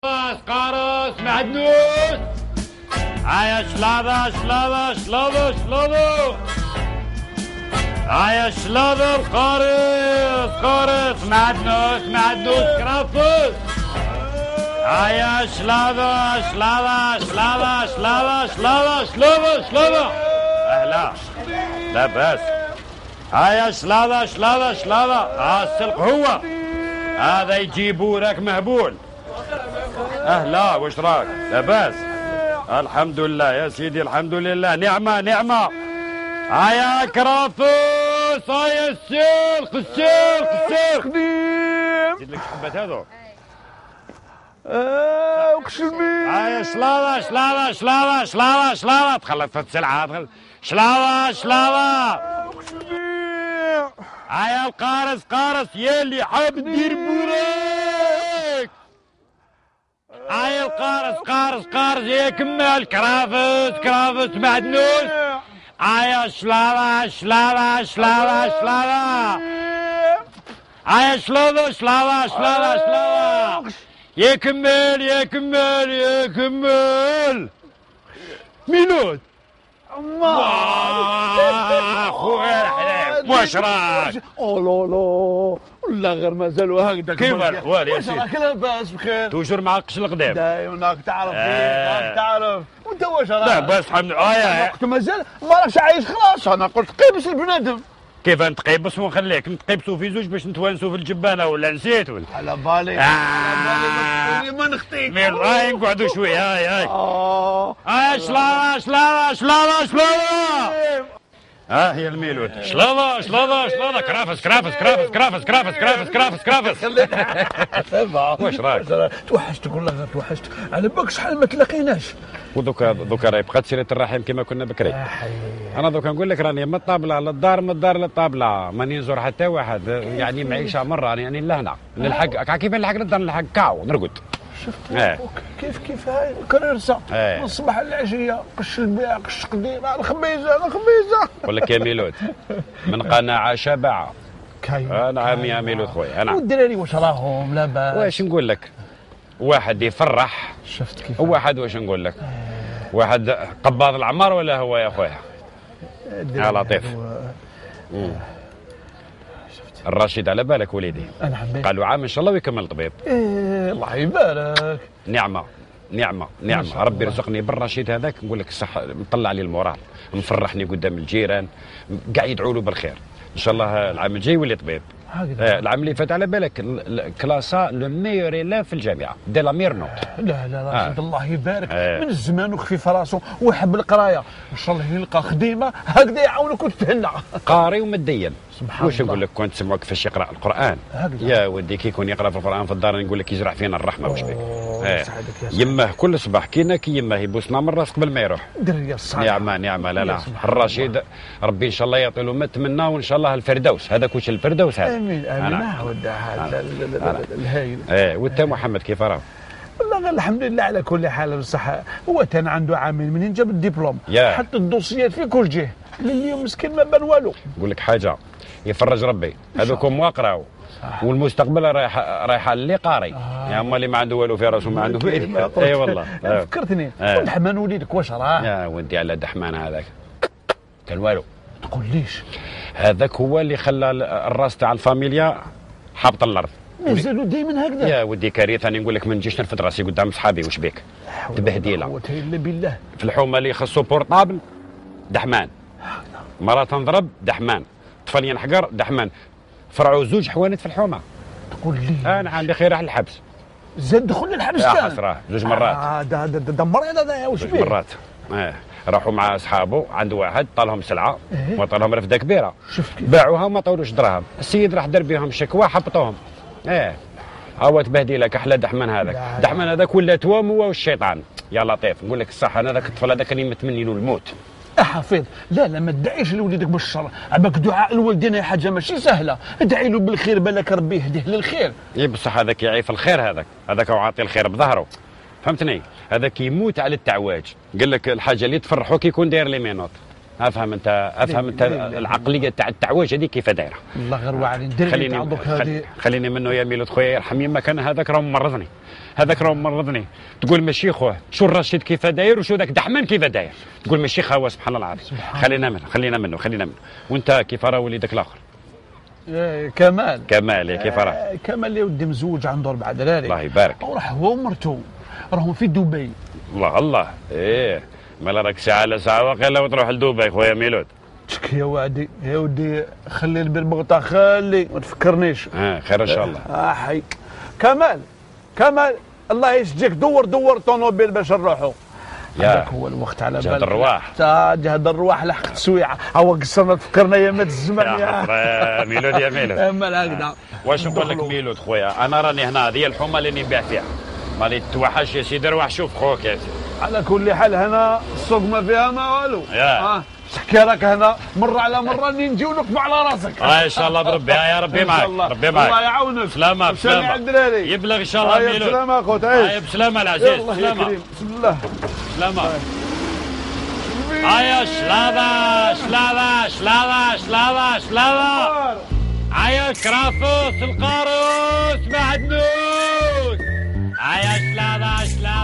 قارص معدنوس. هيا شلاضة شلاضة شلاضة شلاضة. هيا شلاضة القارص قارص معدنوس معدنوس كرافس. هيا شلاضة شلاضة شلاضة شلاضة شلاضة شلاضة شلاضة. أهلا لا بأس. هيا شلاضة شلاضة شلاضة. السلق هو هذا يجيبوا راك مهبول. أهلا واش راك؟ لاباس؟ الحمد لله يا سيدي الحمد لله. نعمة نعمة. هيا كرافس. هيا السلق السلق السلق. خديم زيد لك حبات هذو. وكشمي. هيا شلاضة شلاضة شلاضة شلاضة شلاضة. تخلصت السلعة. شلاضة شلاضة. هيا القارص قارص يا اللي حاب دير بوراك. هاي القارص قارص قارص يا كمال كرافس كرافس معدنوس. هاي شلاضة شلاضة شلاضة شلاضة. هاي شلاضة شلاضة شلاضة شلاضة. يا كمال يا كمال يا كمال. ميلود خويا الحليب واش راك؟ لا لا غير مازالوا هكذا. كيف الاحوال يا سيدي؟ واش راك لاباس بخير؟ توجور مع القش القدام. دايما راك تعرف راك تعرف. وانت واش راك؟ لا بس الحمد لله. قلت مازال ما راكش عايش خلاص. انا قلت قيبس البنادم. كيف نتقيبس ونخليك نتقيبسوا في زوج باش نتوانسوا في الجبانه ولا نسيت ولا؟ على بالي على بالي ما نخطيك. مير هاي نقعدوا شويه هاي هاي. هاي شلاضه شلاضه شلاضه شلاضه. ها هي الميلود شلاضه شلاضه شلاضه كرافس كرافس كرافس كرافس كرافس كرافس كرافس كرافس. واش راك؟ توحشتك والله غير توحشتك. على بالك شحال ما تلاقيناش. ودوكا راهي بقات سيره الرحم كما كنا بكري. انا دوكا نقول لك راني من الطابله للدار من الدار للطابله ماني نزور حتى واحد. يعني معيشه مره يعني لهنا نلحق كيف نلحق للدار نلحق كاو نرقد. شفت كيف هاي الكريرسه من الصباح للعشيه. قش البيع قش قديم الخبيزه الخبيزه. نقول لك يا ميلود من قناعه شبع. نعم يا ميلود خويا انا. والدراري واش راهم لاباس؟ واش نقول لك واحد يفرح. شفت كيف واحد واش نقول لك واحد قباض العمر ولا هو يا خويا؟ يا لطيف. الرشيد على بالك وليدي؟ انا حبيت. قالوا عام ان شاء الله ويكمل طبيب. الله يبارك. نعمه نعمه نعمه. ربي يرزقني بالرشيد هذاك نقول لك الصح مطلع لي المورال مفرحني قدام الجيران قاعد يدعوا له بالخير. ان شاء الله العام الجاي يولي طبيب. العام اللي فات على بالك كلاسا لو ميور الا في الجامعه دي لا مير نوت. لا راشد الله يبارك. من الزمان وخفيف راسه ويحب القرايه. ان شاء الله يلقى خديمه هكذا يعاونك وتتهنى. قاري ومتدين. سبحان واش نقول لك كنت تسمعوا كيفاش يقرا القران يا ودي كي يكون يقرا في القران في الدار نقول لك يزرع فينا الرحمه. واش بك يماه كل صباح كينا كي يماه يبوسنا من راس قبل ما يروح. دريه الصالحه. نعمه لا الرشيد ربي ان شاء الله يعطي له ما تمنى وان شاء الله الفردوس. هذاك واش الفردوس هذا. امين ودي هذا الهايل. وانت محمد كيف راه؟ والله الحمد لله على كل حال بصح هو كان عنده عامين منين جاب الدبلوم حط الدوسيات في كل جهه لليوم مسكين ما بان والو. نقول لك حاجه يفرج ربي هذوكم واقراو والمستقبل رايحه اللي قاري. يا اما اللي ما عنده والو في راسه ما عنده اي والله. فكرتني ودحمان وليدك واش راه؟ يا ودي على دحمان هذاك كان والو. تقول ليش؟ هذاك هو اللي خلى الراس تاع الفاميليا حابط الارض. مازالوا دائما هكذا. يا ودي كارثه انا نقول لك ما نجيش نرفد راسي قدام صحابي. واش بك تبهديله. قوه الا بالله. في الحومه اللي خصو بورطابل دحمان. مرة تنضرب دحمان. طفل ينحقر دحمان. فرعوا زوج حوانت في الحومه. تقول لي انا عندي خير راح الحبس. زاد دخل للحبس يا حسره زوج مرات. دمر هذا واش زوج مرات. راحوا مع اصحابه عند واحد طالهم سلعه وطالهم رفده كبيره. باعوها وما طولوش دراهم. السيد راح دار بهم شكوى حبطوهم. هو تبهدي لك احلى دحمان هذاك. دحمان هذاك ولا توام هو والشيطان. يا لطيف نقول لك الصح انا ذاك الطفل هذاك راني متمني له الموت. حفيظ لا ما تدعيش لوليدك بالشر. عباك دعاء الوالدين حاجه ماشي سهله. ادعي له بالخير بالك ربي يهديه للخير. بصح هذاك يعيف الخير هذاك هو عاطي الخير بظهره. فهمتني؟ هذاك يموت على التعواج. قال لك الحاجه اللي تفرحوك يكون داير لي مينوط. افهم انت العقليه تاع التعويج هذه كيف دايره. الله غير واعرين دري عندك هذه. خليني منه يا ميلود خويا يرحم يمك، انا هذاك راه مرضني، تقول ماشي خوه شو الرشيد كيف داير وشو ذاك دحمان كيف داير، تقول ماشي خاوه سبحان الله العظيم. خلينا منه. وانت كيف راه وليدك الاخر؟ كمال كيف راه؟ كمال يا ودي مزوج عنده 4 دراري الله يبارك، وراح هو ومرته راهم في دبي. الله ايه مالا راك ساعه على ساعه واقيلا وتروح لدبي خويا ميلود. تشكي يا ودي خلي البرمغطا خلي ما تفكرنيش. خير ان شاء الله. حي كمال الله يسجيك دور طونوبيل باش نروحوا. هذاك هو الوقت على بالك. جهد الرواح لحق تسويعه هو قصرنا تفكرنا ايامات الزمن يا ميلود يا ميلود. اما هكذا واش نقول لك ميلود خويا، انا راني هنا هذه الحومه اللي نبيع فيها، مالي توحش يا سيدي روح شوف خوك يا سيدي. على كل حال هنا السوق ما فيها ما والو. تحكي راك هنا مره على مره نجيو نكبوا على راسك. ان شاء الله بربي يا ربي معك الله يعاونك. سلامة يبلغ ان شاء الله ميلود. بسلامة اخوتي. بسلامة العزيز. بسم الله. سلامة. شلاضة عايش كرافوس القاروس معدنوس. عايش شلاضة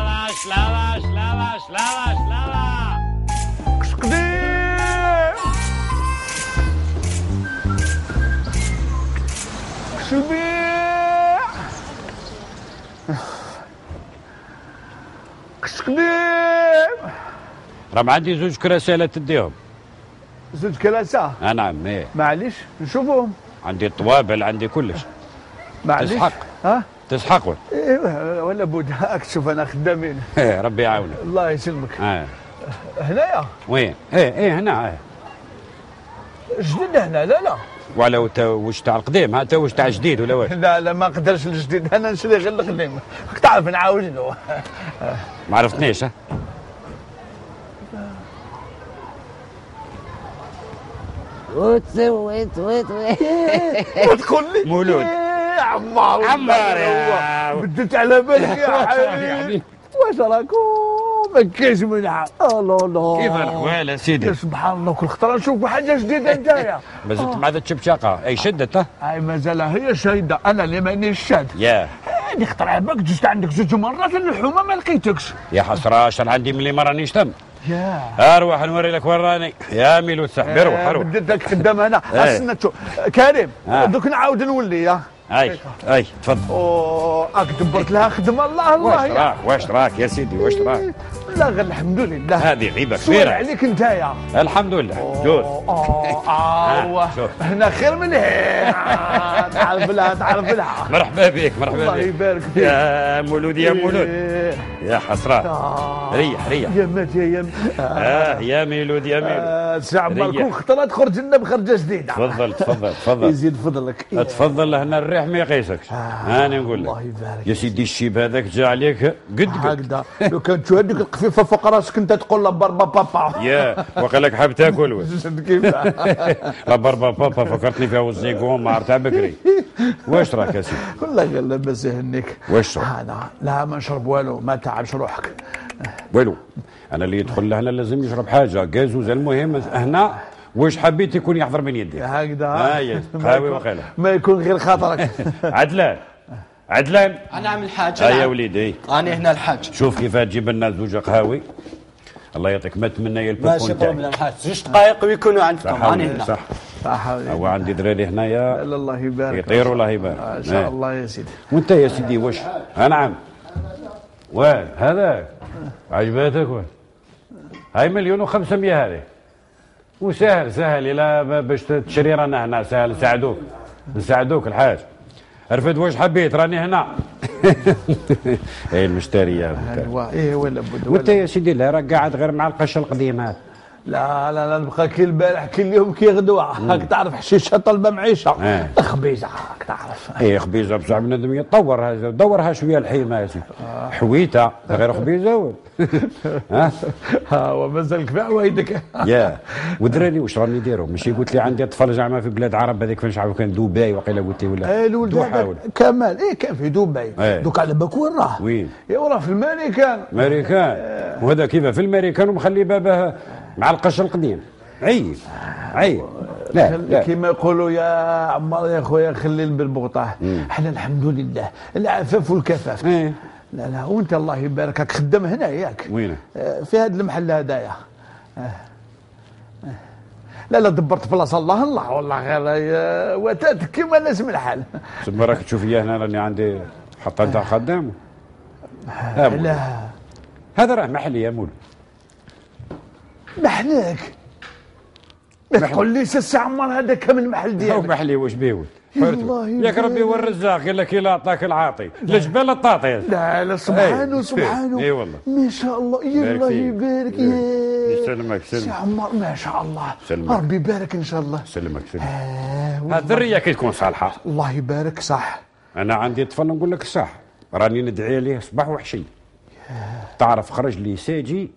قديم راه عندي 2 كراسي تديهم. 2 كراسي؟ نعم. ايه معليش نشوفهم. عندي الطوابل عندي كلش. معليش تسحق ايوه ولا بد هاك تشوف انا خدامين. ربي يعاونك. الله يسلمك. هنايا؟ وين؟ ايه هنا. جديد هنا؟ لا ولا واش تاع القديم هذا واش تاع جديد ولا واش؟ لا ما نقدرش الجديد، انا نشري غير القديم. راك تعرف نعاود له. ما عرفتنيش. وتقول لي مولود عمار يا بدت على بالك يا حبيبي. واش راكم ما كاينش منها. لا كيف الاحوال سيدي؟ سبحان الله كل خطره نشوف حاجه جديده نتايا. مازلت مع ذا الشبشاقه اي شدت؟ اي مازال هي شايده، انا اللي مانيش شاد. هذه خطر على بالك جزت عندك 2 مرات الحومه ما لقيتكش. يا حسره اش عندي ملي ما رانيش تم. اروح نوري لك وين راني يا ميلود صاحبي. روح بديت لك خدام هنا. استنى كريم دوك نعاود نولي. اي تفضل. راك دبرت لها خدمه. الله واش راك يا سيدي واش راك؟ لا غير الحمد لله. هذه غيبه كبيره عليك نتايا. الحمد لله. جوز هنا خير من هنا. تعرف لها مرحبا بك. الله يبارك فيك يا مولود يا حسرات. ريح يا مات يا ميلود ساعة كون خطره تخرج لنا بخرجه جديده. تفضل يزيد فضلك. تفضل هنا الريح ما يقيسكش. انا نقول لك الله يبارك يا سيدي الشيب هذاك جا عليك قد هكذا. لو كانت تشوف هذيك القفيفه فوق راسك انت تقول لا بربا بابا. يا وقال حاب تاكل كيف لا بربا بابا فكرتني فيها وزيقون ما عرفتها بكري. واش راك يا سيدي؟ والله غير لاباس يهنيك. واش لا ما نشرب والو، ما تعبش روحك والو. انا اللي يدخل لهنا لازم يشرب حاجه كازوز. المهم هنا واش حبيت يكون يحضر من يديك هكذا. قهوي وقيله ما يكون غير خاطرك. عدلان انا عم الحاج. يا وليدي انا هنا الحاج. شوف كيف تجيب لنا 2 قهاوي. الله يعطيك ما تمنى يلبكون. ماشي بروبليم حاج. 2 دقائق ويكونوا عندكم. انا هنا صح. هو عندي دراري هنايا الله يبارك يطيروا. الله يبارك ان شاء الله يا سيدي. وانت يا سيدي واش؟ نعم وين هذاك عجباتك وين؟ هاي 1,500,000 هذه. وسهل الى باش تشري رانا هنا سهل. نساعدوك الحاج. عرفت واش حبيت راني هنا. المشتريه. ولا بد. وانت يا سيدي لا راك قاعد غير مع القشه القديم هذا. لا نبقى كي البارح كل يوم كي غدوه. راك تعرف حشيشه طلبه معيشه. خبيزه راك تعرف. خبيزه بصح بنادم يطورها دورها شويه الحيمه يا سيدي. حويته غير خبيزه. ومازالك في عوايدك. ودراري واش راني نديروا؟ ماشي قلت لي عندي اطفال زعما في بلاد عرب هذيك فين شعبوا كان دبي وقيله قلت لي ولا. الولد كمال كان في دبي. دوك على بالك وين راه؟ وين؟ راه في الماريكان. وهذا كيف في الماريكان ومخلي باباه مع القش القديم. عيب عيب. لا كما يقولوا يا عمار يا خويا خلي بالبغطاء، احنا الحمد لله العفاف والكفاف. لا وانت الله يبارك راك خدام هنا ياك؟ وينه؟ في هذا المحل هذايا. لا دبرت بلاصه الله والله غير وتاتك كيما الناس من الحال. تما راك تشوف لي هنا راني عندي حتى انت خدام. لا هذا راه محلي يا مول. محلك؟ ما تقول لي سي عمار هذا كامل المحل ديالك. هو محلي واش بيه؟ ياك ربي هو الرزاق، قال لك الا عطاك العاطي الجبال الطاطي. لا سبحانه سبحانه. اي والله ما شاء الله. يا الله يبارك. يسلمك سي عمار ما شاء الله. سلمك. ربي يبارك ان شاء الله. سلمك هذه الذريه كي تكون صالحه الله يبارك. صح. انا عندي طفل نقول لك صح راني ندعي عليه صباح وحشي. تعرف خرج لي ساجي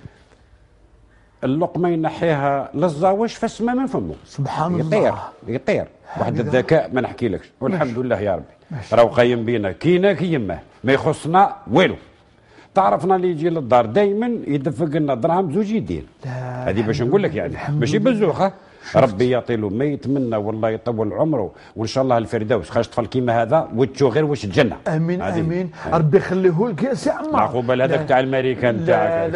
اللقمه ينحيها للزاوش فالسما من فمه. سبحان الله. يطير واحد الذكاء ما نحكيلكش. والحمد لله يا ربي راهو قايم بينا كينا كيما ما يخصنا والو. تعرفنا اللي يجي للدار دائما يدفق لنا دراهم زوج يدين. هذه باش نقول لك يعني ماشي بالزوخه. ربي يعطي له ما يتمنى والله يطول عمره وان شاء الله الفردوس خاش طفل كيما هذا وتشو غير واش الجنه. امين امين. ربي يخليه لك يا سي عمار. عقوبه هذاك تاع الماريكان تاعك.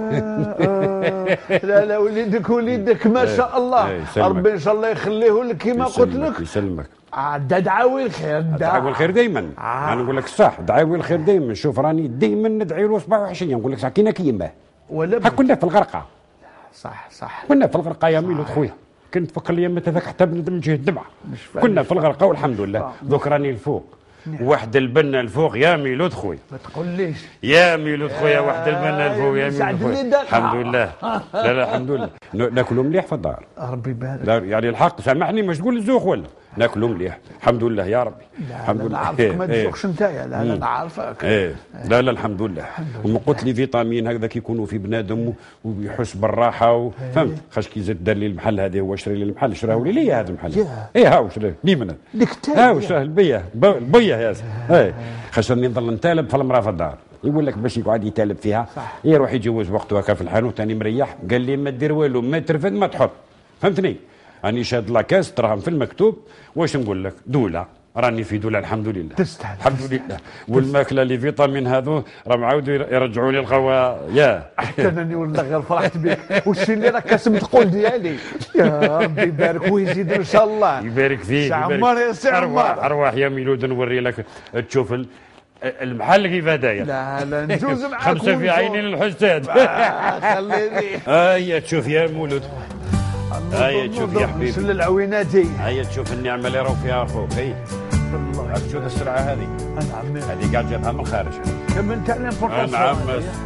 لا وليدك ما شاء الله. ربي ان شاء الله يخليه لك كيما قلت لك. يسلمك. دعاوي الخير. دعاوي الخير دائما. انا نقول لك صح دعاوي الخير دائما. شوف راني دائما ندعي له صباح وعشيه. نقول لك صح كينا كيما ولا كنا في الغرقه. صح كنا في الغرقه يا ميلود خويا. كنت تفكر لي متى ذاك حتى بندم جهه الدمعه. كنا في الغرقه والحمد لله. دوك راني الفوق. واحد البنا الفوق يا ميلود خويا. ما تقوليش يا ميلود خويا واحد البنا الفوق يا ميلود خويا. الحمد لله. لا الحمد لله. ناكلوا مليح في الدار. ربي يبارك. لا يعني الحق سامحني مش تقول الزوخ ولا ناكلوا مليح الحمد لله يا ربي. الحمد لله. نعرفك ما تزوقش نتايا. لا نعرفك. لا الحمد لله. ومن قلت لي فيتامين هكذاك يكونوا في بنادم ويحس بالراحه فهمت. خاش كي زاد دار لي المحل هذا هو شري لي المحل شراه لي هذا المحل. هاو شراه لي من هاو شراه البيه يا خاش راني نظل نتالب في المراه في الدار. يقول لك باش يقعد يتالب فيها يروح يجوز وقته هكا في الحانوت ثاني مريح. قال لي ما دير والو ما ترفد ما تحط فهمتني. راني شاد لاكاس دراهم في المكتوب. واش نقول لك دوله راني في دوله الحمد لله. تستاهل الحمد لله. والماكله لي فيتامين هذو راهم عاودوا يرجعوني الغوا يا حتى انني والله غير فرحت بك. وش اللي راك كاسم تقول ديالي. يا ربي يبارك ويزيد ان شاء الله. يبارك فيك. سي عمار يا سي عمار. ارواح يا ميلود نوري لك تشوف المحل كيف داير. لا نجوز معاك. خمسه في عينين الحساد. خليني. هيا تشوف يا مولود. هيا تشوف يا حبيبي. مثل العويناتي. هيا تشوف النعمه اللي راهو فيها اخوك. هي والله تشوف السرعه هذه. نعم هذه قاعد جاتها من الخارج. كمل تاع ليمبورطاسيون. نعم.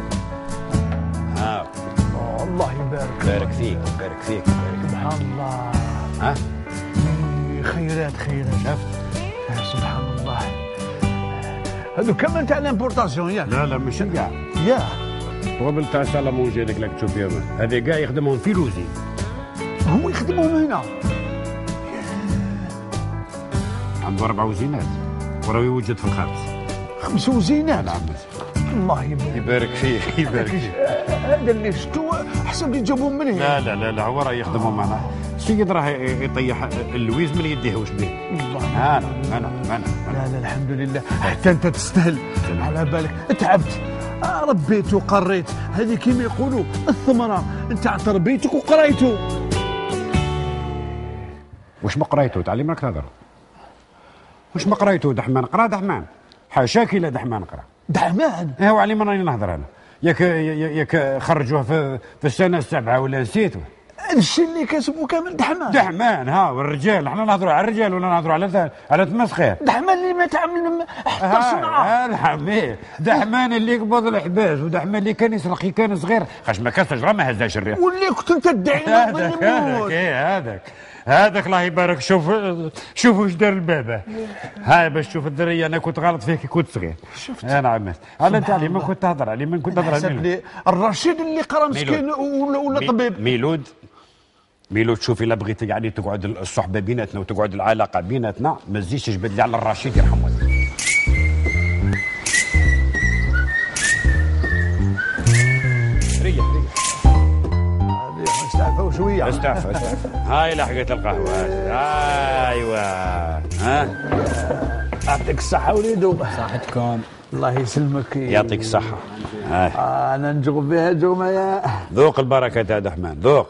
الله يبارك. بارك فيك بارك فيك. سبحان الله. خيرات شفت. سبحان الله. هذو كمل تاع ليمبورطاسيون ياك. لا ماشي كاع. يا طوبل تاع سالامونجي هذيك اللي تشوف فيها هذه كاع يخدمهم في لوزي. هو يخدمهم هنا. عنده 4 وزينات وراه يوجد في الخامس. 5 وزينات. نعم. الله يبارك فيك يبارك فيك. هذا اللي شفتو حسب اللي جابوهم من هنا. لا هو راه يخدمهم معنا. السيد راه يطيح اللويز من يديه واش بيه. انا لا الحمد لله. حتى انت تستاهل. على بالك تعبت ربيت وقريت. هذه كيما يقولوا الثمره نتاع تربيتك وقرايته. واش ما قرايته تعلم راك تهضر. واش ما قرايته دحمان قرا دحمان. حاشاك الا دحمان قرا. دحمان هو علي ما راني نهضر انا. ياك خرجوه في السنه السابعه ولا نسيتو. الشيء اللي كسبوا كامل دحمان والرجال حنا نهضروا على الرجال ولا نهضروا على تمسخير. دحمان اللي ما تعمل حتى صنعه. الحميد دحمان اللي قبض الحباس ودحمان اللي كان يسرق كان صغير خاش ما كاس راه ما هزاش الريح. واللي كنت انت تدعي هذاك الله يبارك. شوف واش دار البابا. هاي باش تشوف الدريه انا كنت غلط فيك كي كنت صغير. شفت انا عمات على انت علي ما كنت تهضر علي ما كنت تهضر على الرشيد اللي قرا مسكين ولا طبيب. ميلود شوف الا بغيت يعني تقعد الصحبه بيناتنا وتقعد العلاقه بيناتنا ما تزيدش تجبد لي على الرشيد يرحم والديك. ريح ما تعرفوش شويه استعفى هاي لحقت القهوه. ايوه ها يعطيك الصحه وليدو. صحتكم. الله يسلمك. يعطيك الصحه. انا نجغ بها جومه يا ذوق البركه يا عبد الرحمن ذوق.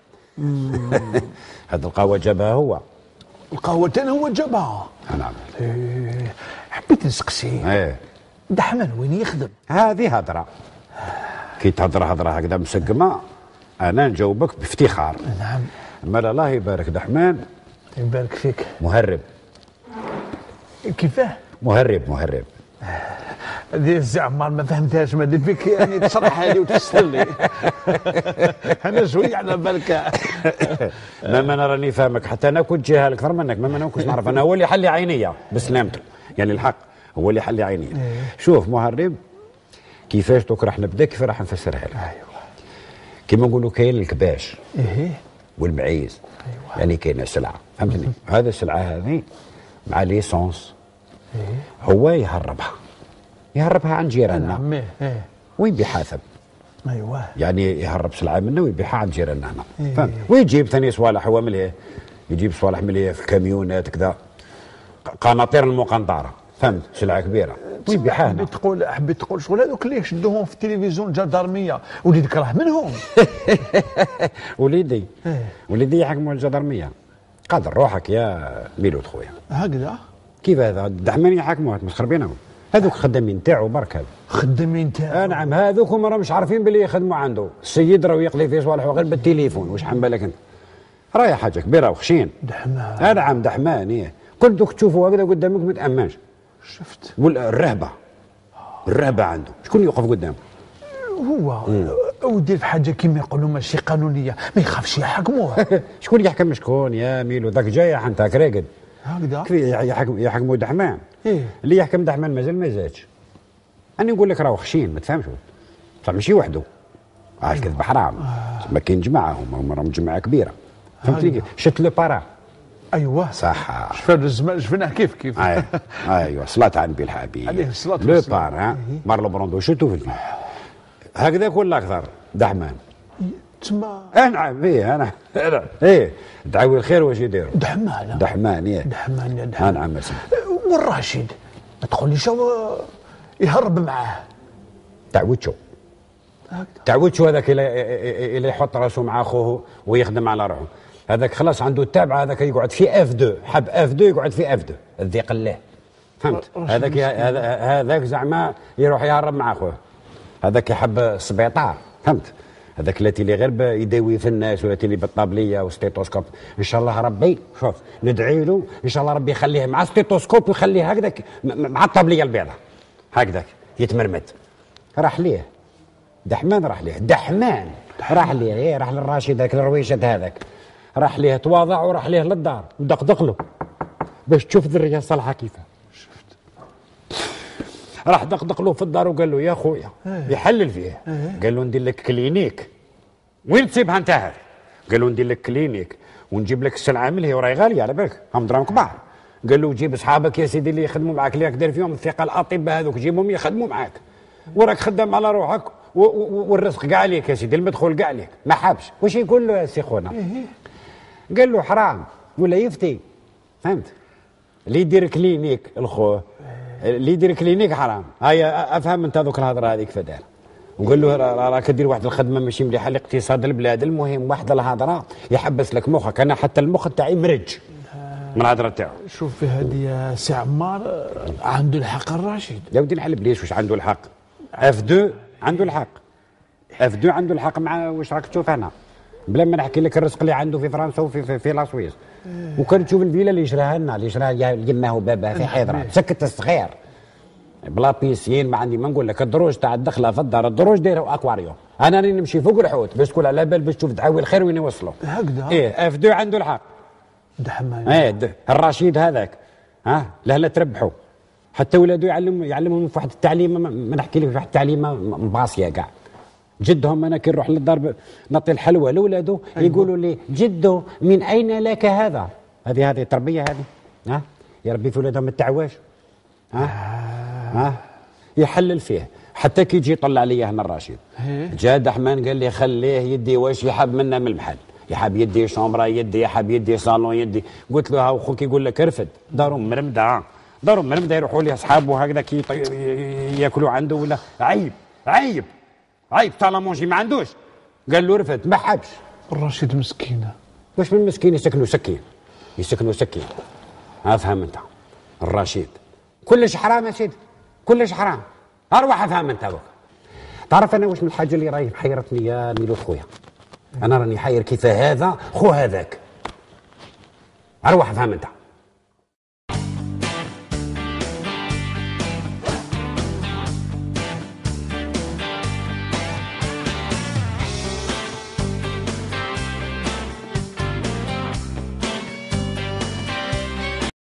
هذه القهوه جابها هو. القهوه هو جابها. نعم. حبيت نسقسي. دحمان وين يخدم؟ هذه هضره كي تهضر هضره هكذا مسقمه انا نجاوبك بافتخار. نعم. مال الله يبارك دحمان. يبارك فيك. مهرب. كيفاه؟ مهرب. هذه الزعمة ما فهمتهاش، ما درت فيك يعني تشرحها لي وتفسر لي. انا شويه على بالك. ما انا راني فاهمك، حتى انا كنت جاهل اكثر منك، ما انا كنت نعرف. انا هو اللي حل لي عينيا بسلامته، يعني الحق هو اللي حل لي عينيا. شوف مهرب كيفاش دوك راح نبدا، كيف راح نفسرها لك. ايوه كيما نقولوا كاين الكباش ايه والمعيز. أيوة. يعني كاينه سلعه فهمتني. هذه السلعه هذه مع ليسونس هو يهربها عن جيراننا. نعم. ويبيع حاسب. ايوه يعني يهرب سلعه منه ويبيعها عند جيراننا هنا. فهمت. ويجيب ثاني صوالح هو مليه، يجيب صوالح مليه في الكاميونات كذا، قناطير المقنطره فهمت، سلعه كبيره ويبيعها هنا. حبيت تقول شغل هذوك اللي يشدوهم في التلفزيون الجدارميه وليدك راه منهم. وليدي يحكموا الجدرميه. قادر روحك يا ميلود خويا. هكذا كيف هذا الدحمان يحكموها تمسخر بينهم. هذوك خدامين تاعو برك. هذا خدامين تاعو. نعم. هذوك هما راهم مش عارفين باللي يخدموا عنده. السيد راه يقضي في صوالحه غير بالتليفون. واش حن بالك انت؟ راهي حاجه كبيره وخشين. دحمان. نعم دحمان. كل دوك تشوفوا هكذا قدامك ما تامنش. شفت. الرهبه عنده. شكون يوقف قدامه؟ هو ودير في حاجه كيما يقولوا ماشي قانونيه، ما يخافش يحكموه. شكون يحكم شكون يا ميلو؟ ذاك جاي حنت راقد هكذا يحكموا دحمان. اللي يحكم دحمان مازال ما زادش. انا نقول لك راهو خشين ما تفهمش. صح ماشي وحده. الكذب حرام. ما كاين جماعه هما راهم جماعه كبيره فهمتني. شت لو بارا. ايوه صح. شفنا الزمان شفناه كيف. ايوه صلاة على النبي الحبيب عليه الصلاه لو والسلام. بارا مارلو براندو شتو في الفيلم هكذا ولا اكثر. دحمان تما. نعم. انا دعوي الخير واش يديروا. دحمان يا دحمان. نعم. والراشد ما تقوليش هو يهرب معاه. تعودشو هذاك اللي يحط راسه مع اخوه ويخدم على روحه. هذاك خلاص عنده التابعه. هذاك يقعد في اف 2 حب اف 2 يقعد في اف 2 الذيق الله فهمت. هذاك زعما يروح يهرب مع اخوه. هذاك يحب السبيطار فهمت. هذاك التي اللي غير يداوي في الناس ولا اللي بالطابليه وستيتوسكوب. ان شاء الله ربي شوف ندعي له ان شاء الله ربي يخليه مع ستيتوسكوب ويخليه هكذاك مع الطابليه البيضاء هكذاك يتمرمد. راح ليه دحمان. راح ليه راح للراشد ذاك الرويشد هذاك. راح ليه تواضع وراح ليه للدار ودقدق له باش تشوف ذريه صالحه كيفاه. شفت. راح دقدق له في الدار وقال له يا خويا يحلل فيه. قال له ندير لك كلينيك. وين تسيبها انت هذه؟ قال له ندير لك كلينيك ونجيب لك السلعه من هي وراهي غاليه على بالك هم دراهم كبار. قال له جيب اصحابك يا سيدي اللي يخدموا معك اللي دير فيهم الثقه الاطباء هذوك جيبهم يخدموا معك وراك خدام على روحك والرزق كاع عليك يا سيدي المدخول كاع عليك. ما حابش واش يقول له يا سي خونا؟ قال له حرام ولا يفتي فهمت. اللي يدير كلينيك الخوه اللي يدير كلينيك حرام. هيا افهم انت ذوك الهضره هذيك فدار. وقال له راك دير واحد الخدمه ماشي مليحه لاقتصاد البلاد. المهم واحد الهضره يحبس لك مخك. انا حتى المخ تاعي مرج من الهضره تاعو. شوف هذه يا سي عمار عنده الحق الراشد. يا ودي نحلب ليش واش عنده الحق. اف 2 عنده الحق. اف 2 عنده الحق مع واش راك تشوف هنا بلا ما نحكي لك الرزق اللي عنده في فرنسا وفي لا سويس. وكان تشوف الفيلا اللي يشراها لنا اللي يشراها يماه وباباه في حيدره سكت الصغير بلا بيسين. ما عندي ما نقول لك الدروج تاع الدخله في الدار الدروج دايره اكواريوم. انا راني نمشي فوق الحوت باش تقول على بال باش تشوف دعاوي الخير وين يوصلوا. هكذا اف 2 عنده الحق. دحمان الرشيد هذاك لا تربحوا. حتى ولادو يعلمهم في واحد التعليم ما نحكي لك في واحد التعليمه مباصيه كاع. جدهم انا كي نروح للدار نعطي الحلوى لاولادو يقولوا لي جدو من اين لك هذا؟ هذه تربيه هذه يربي في ولادهم ما التعواش. يحلل فيه حتى كي يجي يطلع عليا هنا الرشيد. جا دحمان قال لي خليه يدي واش يحب منا من المحل يحب يدي شومبرا يدي، يحب يدي صالون يدي. قلت له ها خوك يقول لك ارفد، دارهم مرمده، دارهم مرمده، يروحوا لي اصحابه هكذا كي ياكلوا عنده ولا عيب عيب عيب. طالما ما عندوش قال له رفد ما حبش. الرشيد مسكينه. واش من مسكين؟ يسكنوا سكين، يسكنوا سكين. افهم انت الرشيد كلش حرام يا سيدي، كلش حرام. اروح افهم انت بك. تعرف انا واش من الحاجه اللي راهي حيرتني يا ميلود خويا؟ انا راني حاير كيف هذا خو هذاك. اروح افهم انت.